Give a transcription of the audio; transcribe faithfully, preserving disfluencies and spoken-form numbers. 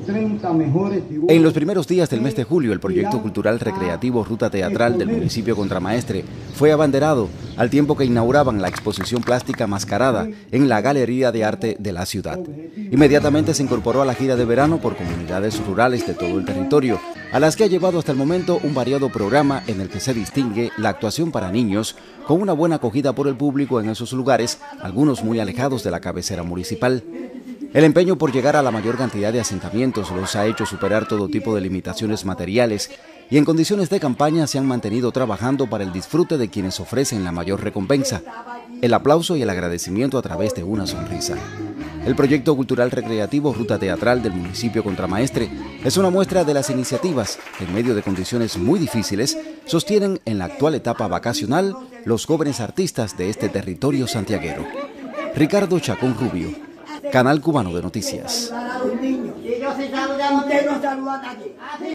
treinta mejores figuras. En los primeros días del mes de julio, el proyecto cultural recreativo Ruta Teatral del municipio Contramaestre fue abanderado, al tiempo que inauguraban la exposición plástica Mascarada en la Galería de Arte de la ciudad. Inmediatamente se incorporó a la gira de verano por comunidades rurales de todo el territorio, a las que ha llevado hasta el momento un variado programa en el que se distingue la actuación para niños, con una buena acogida por el público en esos lugares, algunos muy alejados de la cabecera municipal. El empeño por llegar a la mayor cantidad de asentamientos los ha hecho superar todo tipo de limitaciones materiales y en condiciones de campaña se han mantenido trabajando para el disfrute de quienes ofrecen la mayor recompensa, el aplauso y el agradecimiento a través de una sonrisa. El proyecto cultural recreativo Ruta Teatral del municipio Contramaestre es una muestra de las iniciativas que en medio de condiciones muy difíciles sostienen en la actual etapa vacacional los jóvenes artistas de este territorio santiaguero. Ricardo Chacón Rubio, Canal Cubano de Noticias.